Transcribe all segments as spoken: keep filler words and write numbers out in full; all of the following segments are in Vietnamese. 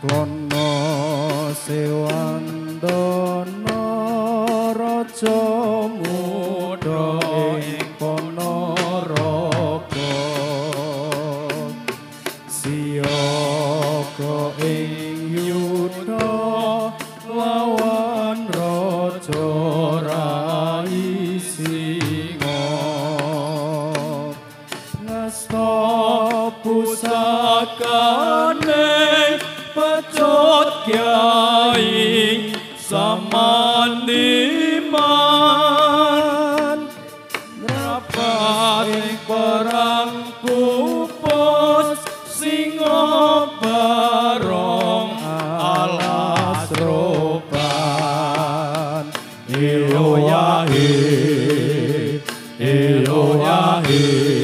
lono sewandana raja muda ing Ponorogo siyaga ing yuda lawan raja Rai Singa ngasta pusakane pecut kyai samandiman rapat ing perang pupus singa barong alas roban iloyahi iloyahi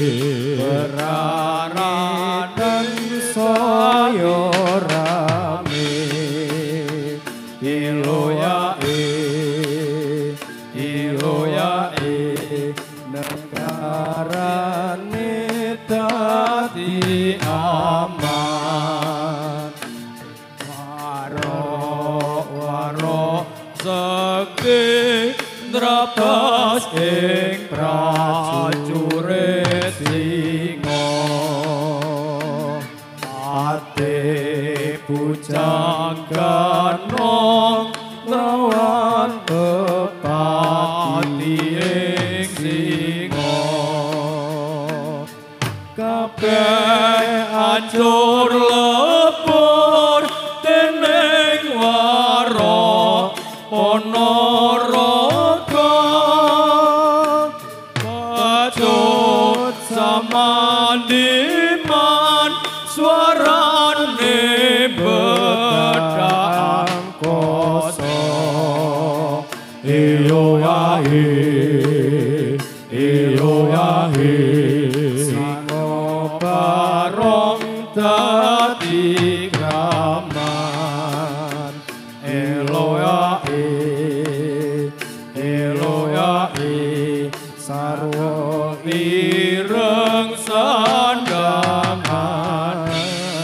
beraradan saya rame iloyahi iloyahi negarane dadi aman waro waro seki drapas ing prajurit singa ate pujangan lawan bupati ing singa kabeh hancur lebur dening waro Ponorogo pecut samandiman suarane bedang koso iloyahi iloyahi singa barong dadi kraman iloyahi iloyahi sarwa ireng sandangane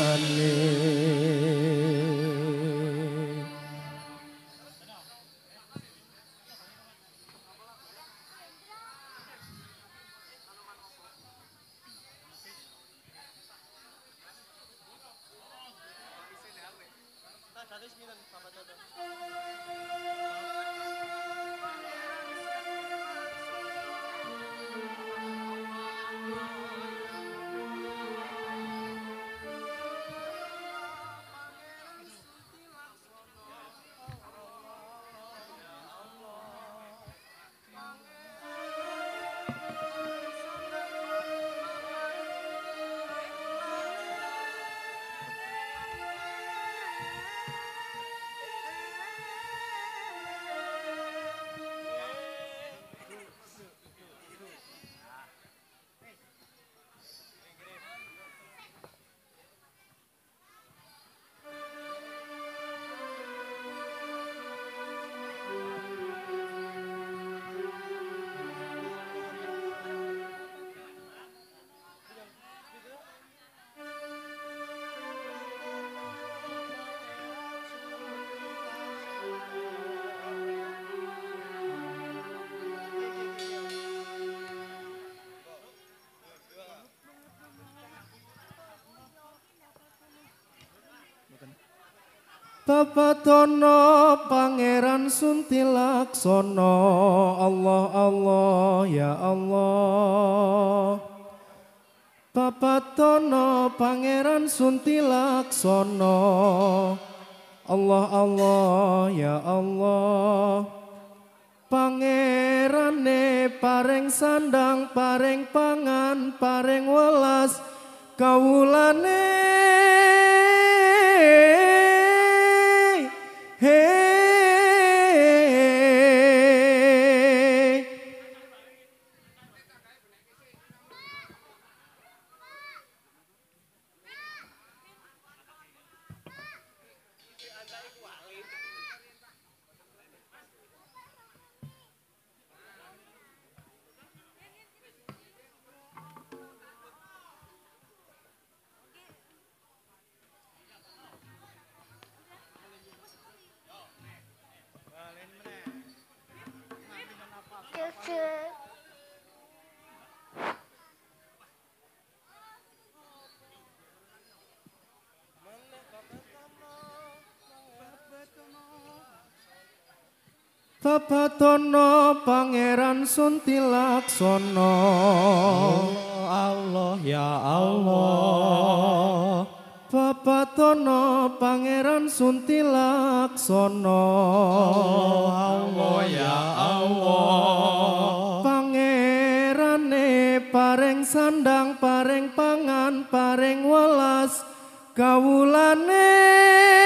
Papatono Pangeran Suntilaksana Allah Allah ya Allah Papatono Pangeran Suntilaksana Allah Allah ya Allah Pangerane paring sandang paring pangan paring welas kawulane hey Babatono Pangeran Suntilaksono. Allah, Allah ya Allah. Babatono Pangeran Suntilaksono. Allah ya Allah. Pangerane paring sandang paring pangan paring welas kawulane.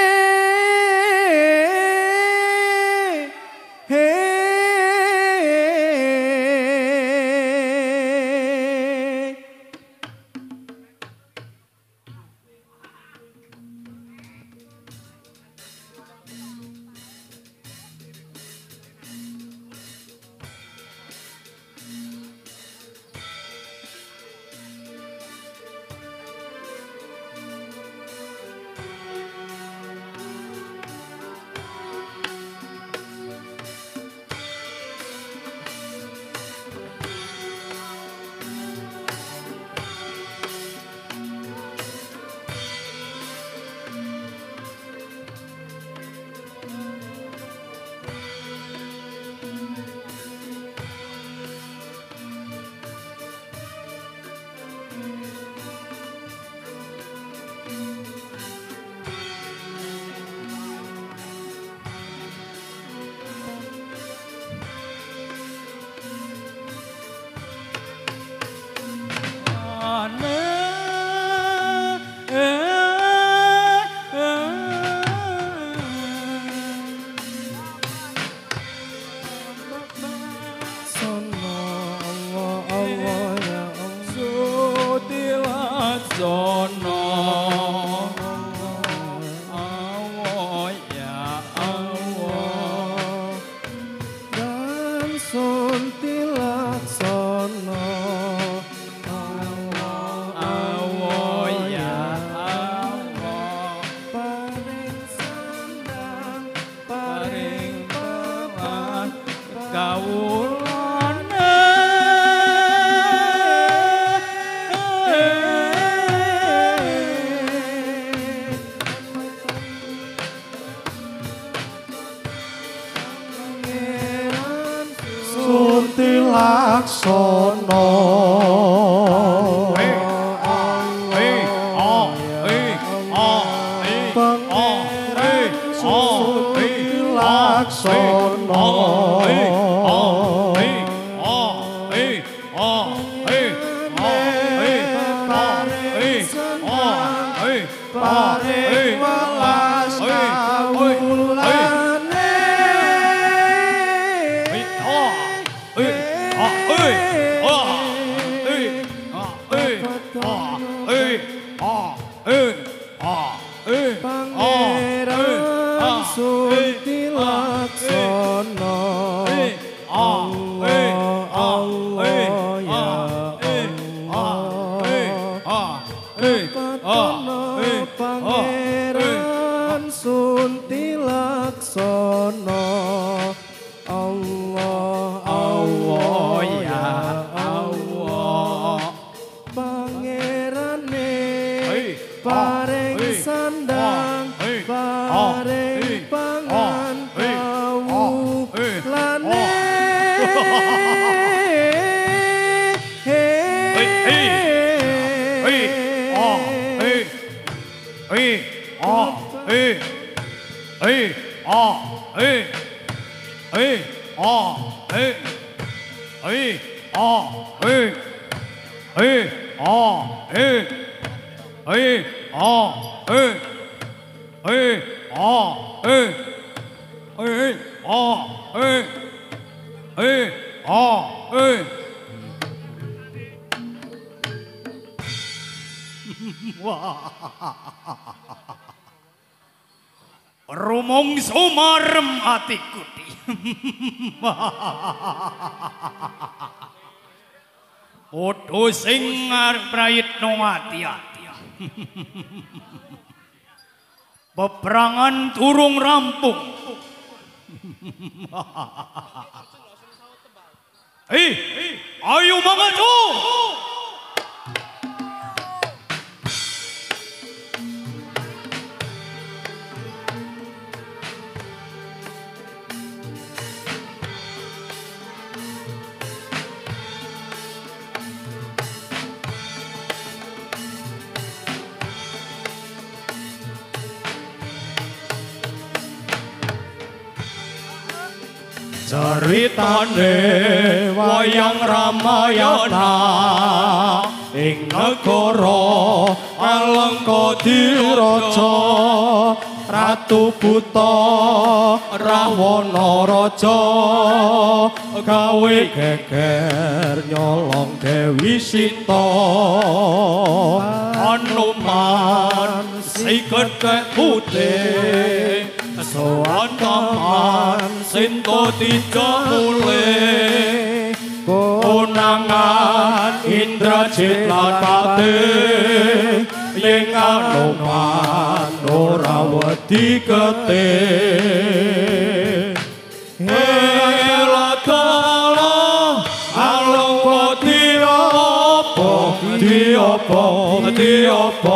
Suntilaksono. Pangeran Suntilaksono. Allah, Allah ya Allah. Pangeran Suntilaksono. Allah, Allah ya Allah. Pangerane paring sandang paring pangan kawulane. Rumong sumarem atiku di. Podo sing arep prayitno ati-ati. Peperangan durung rampung. Hei, ayo mangaju. Ceritane wayang Ramayana ing negara Alengkadiraja Ratu Buta Rawana Raja gawe geger nyolong Dewi Sita Hanuman si gedhe putih sowan taman Sinta Tija mulih konangan Indrajit lan Patih ing Hanuman ora wedi getih Elakala Alengkadiraja diopo diopo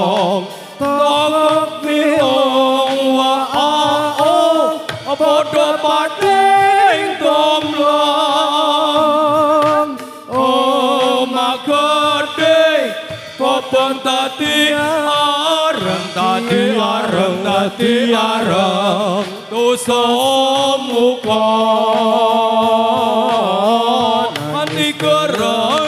tak milong wae padha pating domlong oh magede popon tadi areng tadi areng tadi areng dosa muka mati gereng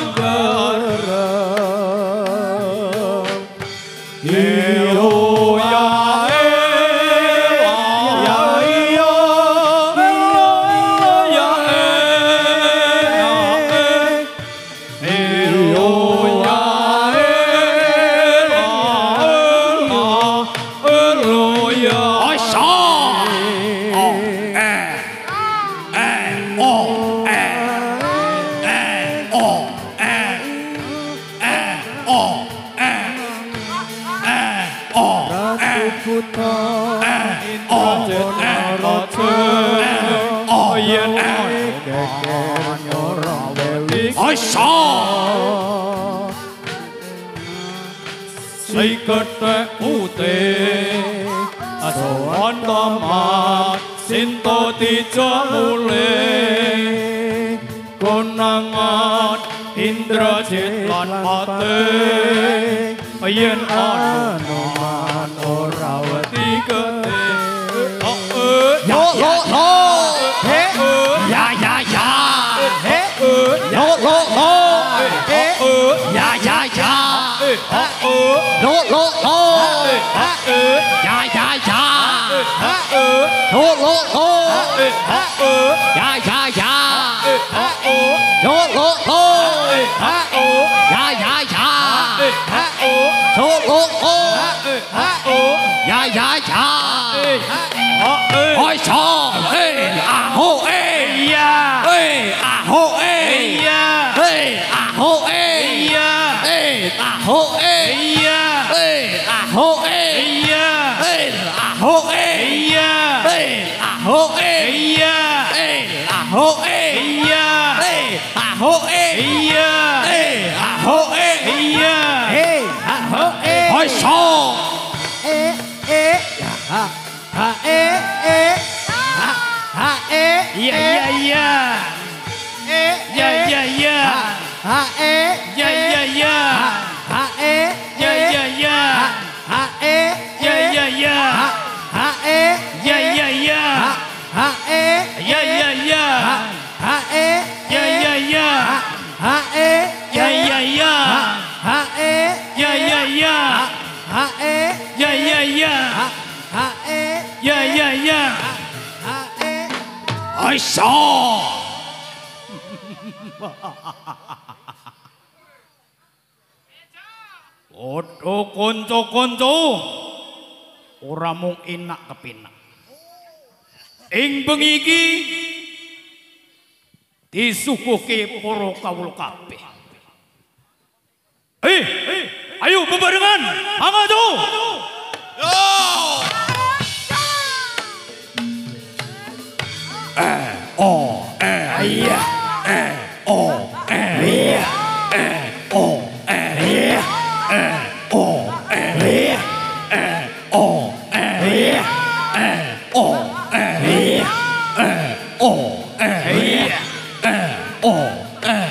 si gedhe putih sowan taman Sinta Tija mulih konangan Indrajit lan Patih yen Hanuman ora wedi getih yo yo yo ya ya ya yo yo yo ya ya ya lo lo lo ya ya ya lo lo lo ya ya ya lo lo lo ya ya ya lo lo lo ya ya ya ôi trời ơi à hô ê ya ê à hô ê ya ê à hô ê ya ê à hô ê ya ê à hô ê ya ê à hô ê ya ê à hô ê ya ê à hô ê ya ê à hô ê ya ê à hô ê ya ê à hô ê ôi trời ê ê ha ha ê ê ha ha ê ya ya ya ê ya ya ya ha ê ya ya ya ha ê ya ya ya ha ê ya ya ya ha ê ya ya ya ha ê ya ya ya ha ê ya ya ya ha ê ya ya ya ha ê ya ya ya ha ê ya ya ya ha ê ya ya ya ha ê ôi sao Odo konco-konco ora mung enak kepenak. Ing bengi iki disuguhke para kawula kabeh. Eh, ayo bebarengan, mangga Yo! Eh, oh, eh, iya, eh, oh, eh, iya, eh, oh, eh, iya, eh, oh, eh, iya, eh, oh, eh, iya, eh, oh, eh, iya, eh, oh, eh, iya, eh, oh, eh.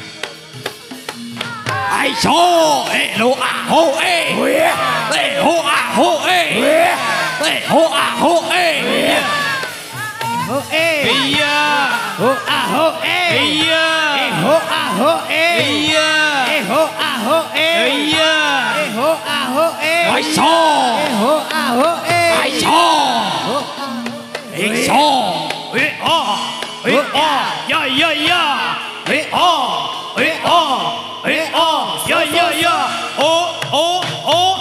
Ai cho, eh, lo ah, ho, eh, eh, ho, ah, ho, eh, eh, ho, ah, ho, eh. hô ê ya hô à hô ê ya ê hô à hô ê ya ê hô à hô ê ya ê hô à hô ê ai so ê hô à hô ê ai so ê so ê a ê a ya ya ya ê a ê a ê a ya ya ya o o o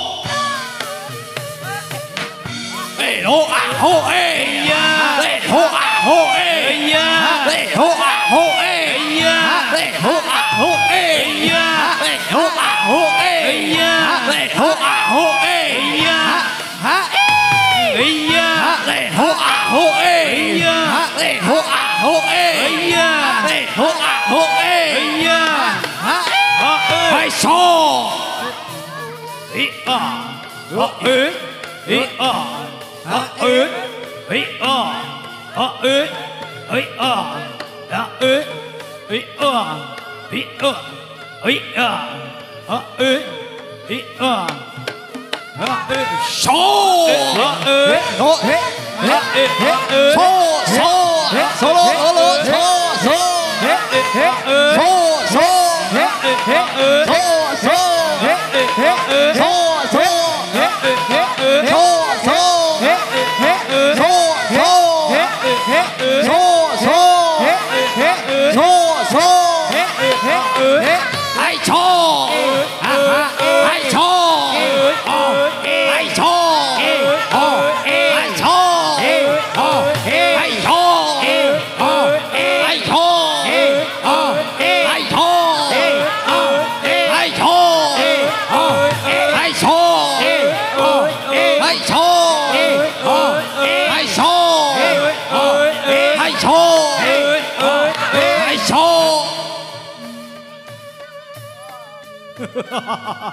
ê hô à hô ê ya ê hô à hô ê ya ê hô à hô ê ya ê hô à hô ê ya ê hô à hô ê ya ê hô à hô ê ya ha ê ya ê hô à hô ê ya ê hô à hô ê ya ê hô à hô ê ya ha a ê ai so ê a a ê ê a a ê ê a a ê ê a a ê ê a ê a ê a a ê ê a a ê so a ê hô ê a ê a ê so so so lô lô so so a ê so so so so so so ai cho ai cho ai cho ai cho ai cho ai cho ai cho ai cho ai cho ai cho ai cho ai cho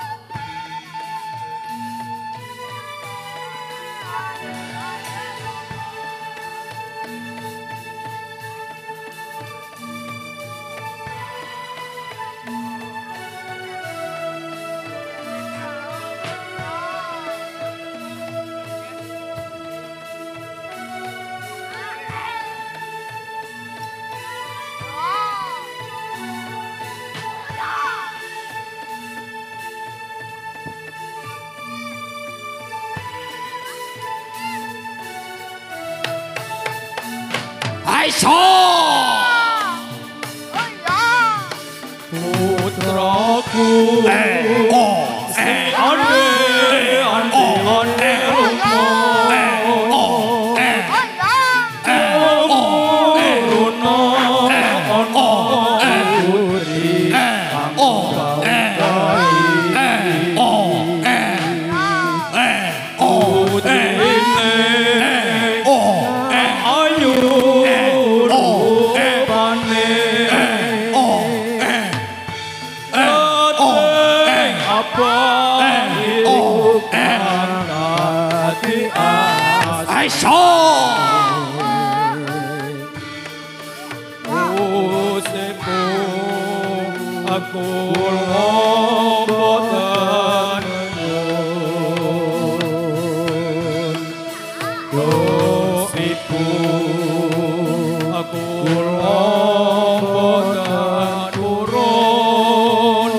ai cho putraku eh oh eh ande ande ande oh eh Runo ono putri ai cho aku lombotan dosiku aku lombotan turun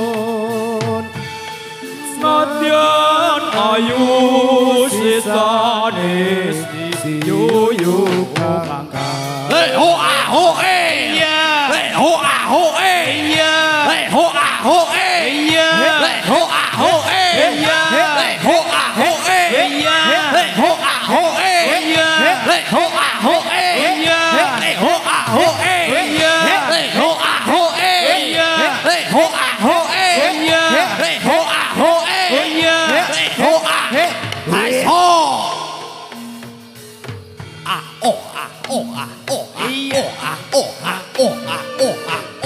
senadyan ayu sisane yuyu mangka hey ho a ho e hey ho a ho e hey ho a ho e hey ho a ho e hey ho a ho e hey ho a ho e hey ho a ho e hey ho a ho e hey ho a ho e hey ho a ho e hey ho a ho e hey ho a ai so a o a o a o a o a o a o a o a o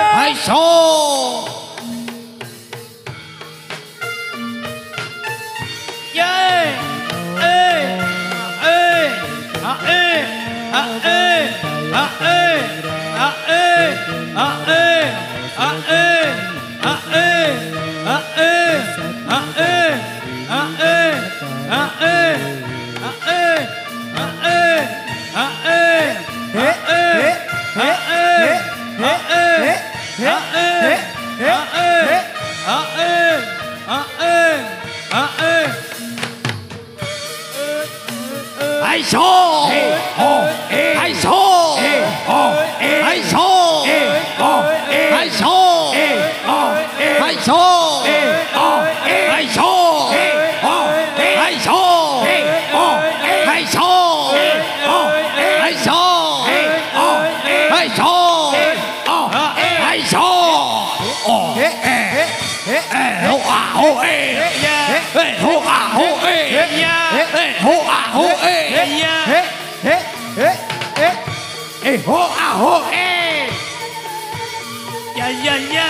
ho eh eh ho ah ho eh eh ho ah ho eh eh eh eh eh eh ho ah ho eh ya ya ya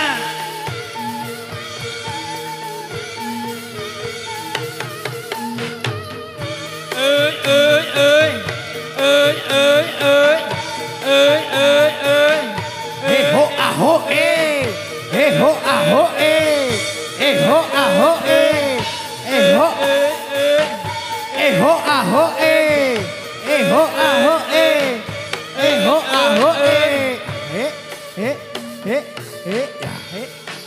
ơi ơi ơi ơi ơi ơi ơi ơi ơi eh ho ah ho eh eh ho ah ho eh eh ho ah ho eh eh ho eh ho ah ho eh eh ho ah ho eh eh ho ah ho eh eh eh eh eh ya eh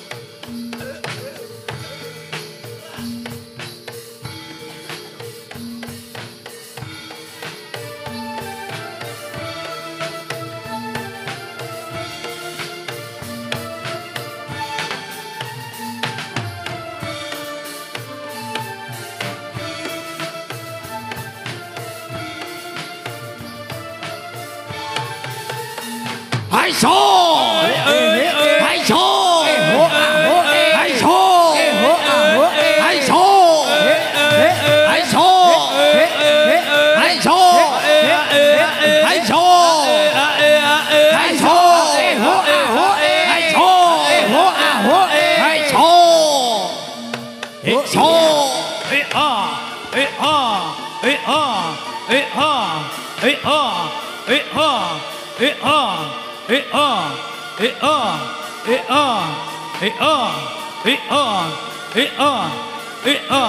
hai số hai số hai số hai số hai số hai số hai số hai số hai số hai số hai số ê a ê a ê a ê a ê a ê a ê a ê a ê a ê a ê a ê a ê a ê a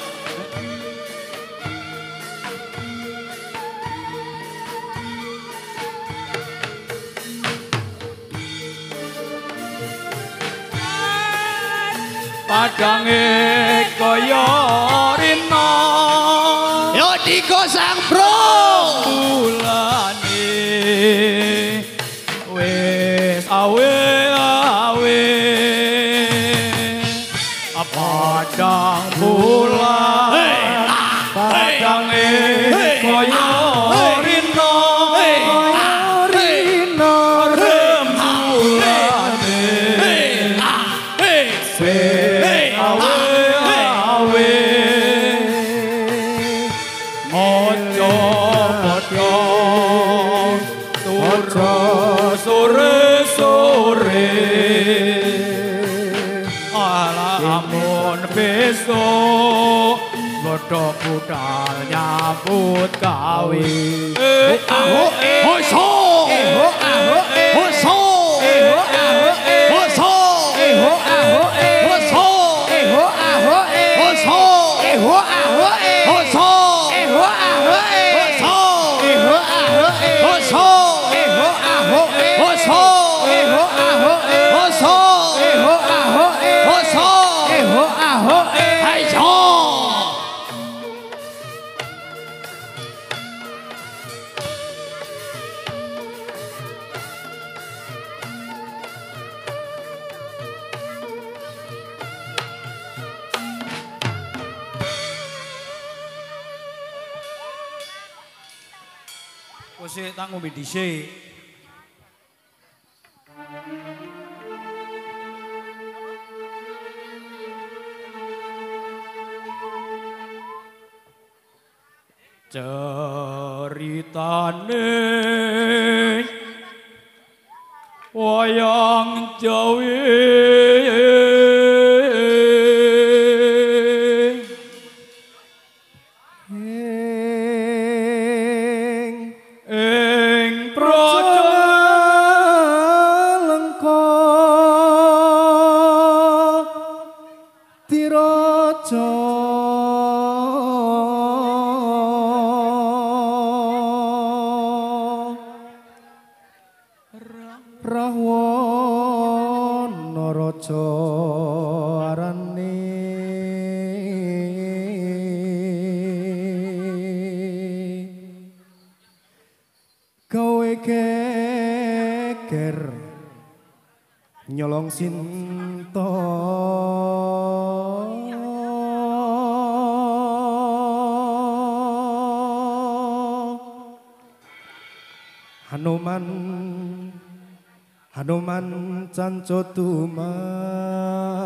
padange kaya rina yo digosang bro bulane wis awe awe padang bulan padange kaya rina rina remulane wis awe awe mojo padha turu sore sore alamun besok godhok budal nyambut gawe eh aho eh ho so eh ho aho eh ho so eh ho aho eh ho so eh ho aho eh ho so eh ho aho eh ho so eh ho aho eh ho so eh ho aho eh ho so eh ho aho eh ho so eh ho aho eh ho so eh ho aho eh ho so eh ho aho eh ho so eh ho aho eh hai so Kose tak ngombe dhisik. Ceritane wayang Jawi Rahwana raja arane gawe geger nyolong sinta Hanuman Hanuman canco tuman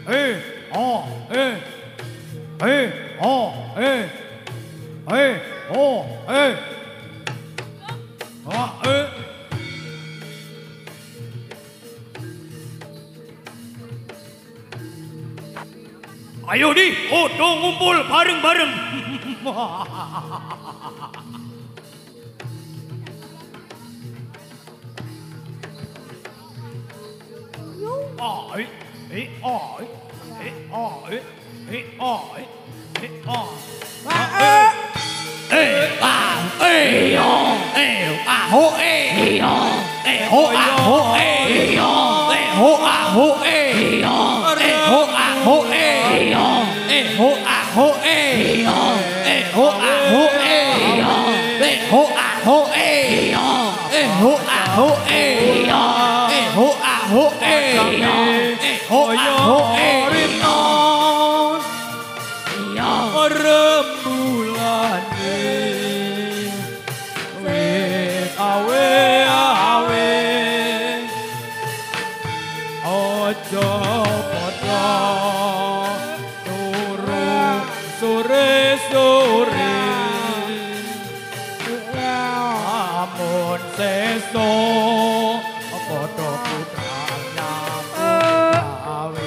ê o ê ê o ê ê o ê o ê ayo di foto ngumpul bareng-bareng. Oi, oi, oi, oi, oi, oi, oi. Ê à ê yo ê à hô ê yo ê hô à hô ê yo ê hô à hô ê yo ê hô à hô ê yo ê hô à hô ê yo ê hô à hô ê yo ê hô à hô ê yo ê hô à hô ê yo ê hô à hô ê yo ê hô à hô ê ริ่มbulan wek awe awe ojo padha turu sore sore amun seso padha putranya awe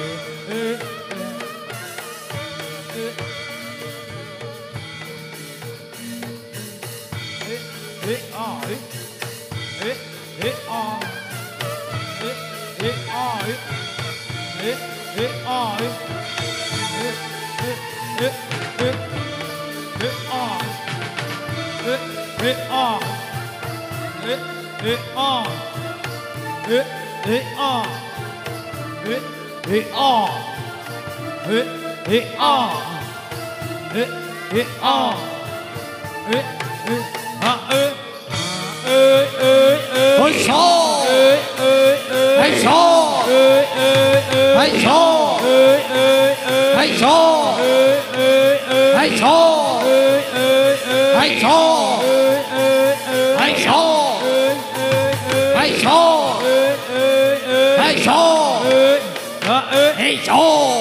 ê a ê ê ê a ê ê a ê ê ê a ê ê ê ê ê ê a ê ê a ê ê a ê ê a ê ê a ê ê a ê ê a ê ê a ê ê ê ê ôi xô ê ê ê hay xô ê ê ê hay xô ê ê ê hay xô ê ê ê hay xô ê ê ê hay xô ê ê ê hay xô ê ê ê hay xô ê ê ê hay xô ê a ê hay xô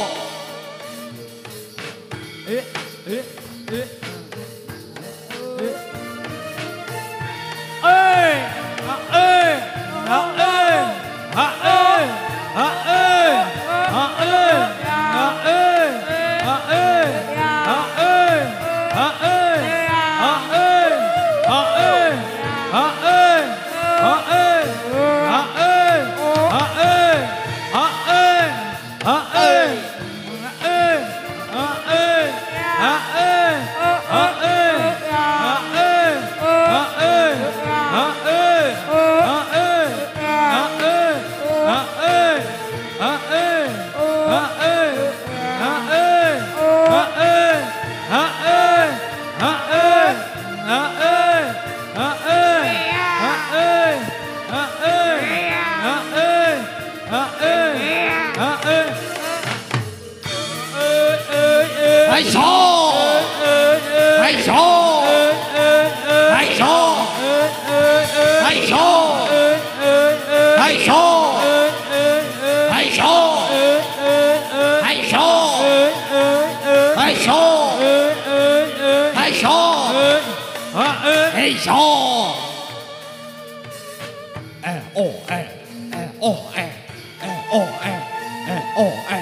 ê ê ê ê a ê a ê a ê a ê a ê a ê a ê a ê a ê a ê a ê a ê a ê a ê a ê a ê a ê hay xô hay xô hay xô hay xô hay xô hay xô hay xô hay xô hay xô hay xô ê ô ê ê ô ê ê ô ê ê ô ê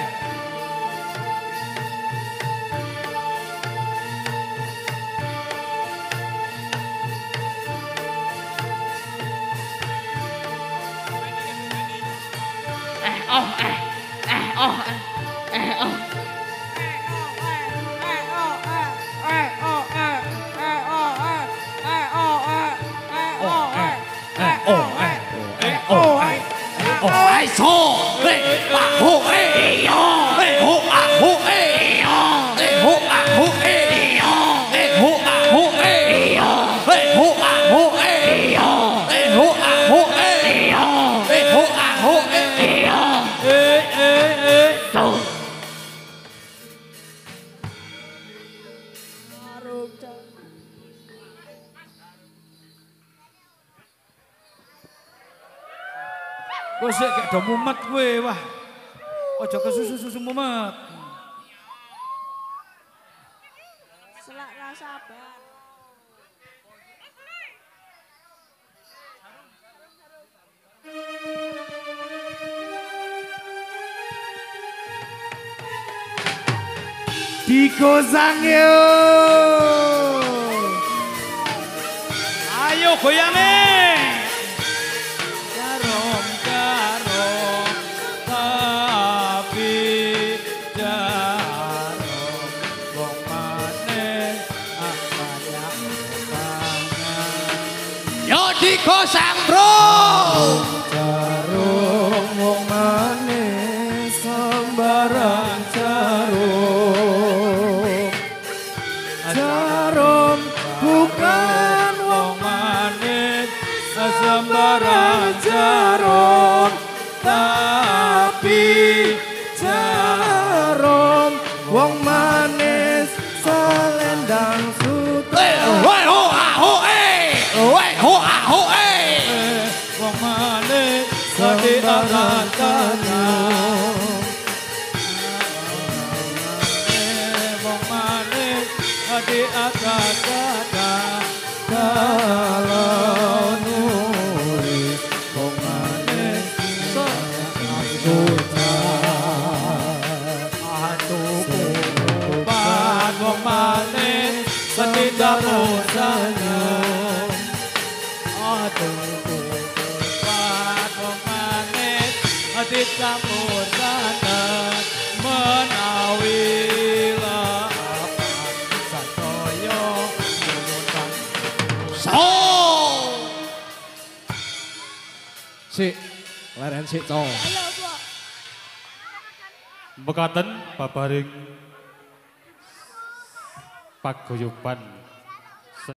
ai xô ê à hô ê yo ê hô à hô ê yo ê hô à hô ê yo ê hô à hô ê yo ê hô à hô ê yo ê hô à hô ê yo ê hô à hô ê yo ê ê ê xô Kok sik gak do mumet kowe wah. Ojo kesusu-susu mumet. Selak rasa sabar. Digosang yo. Ayo goyange. Jarom jarom tapi jarom wong maneh apanya banget. Yo digosang bro. Jarom wong maneh sembarang jarom. Jarom bukan wong manis sembarang jarom, tapi jarom wong manis selendang sutra. Woi ho ah ho eh. Woi ho ah ho eh. Wong manis sembarang jarom. Wong manis di atas dada kalau nulis wong manis sutra atuku obat wong manis tidak senyum atuku obat wong manis tidak senyum menawi Si, leren si to. Ayo, Bu. Mekaten babaring paguyuban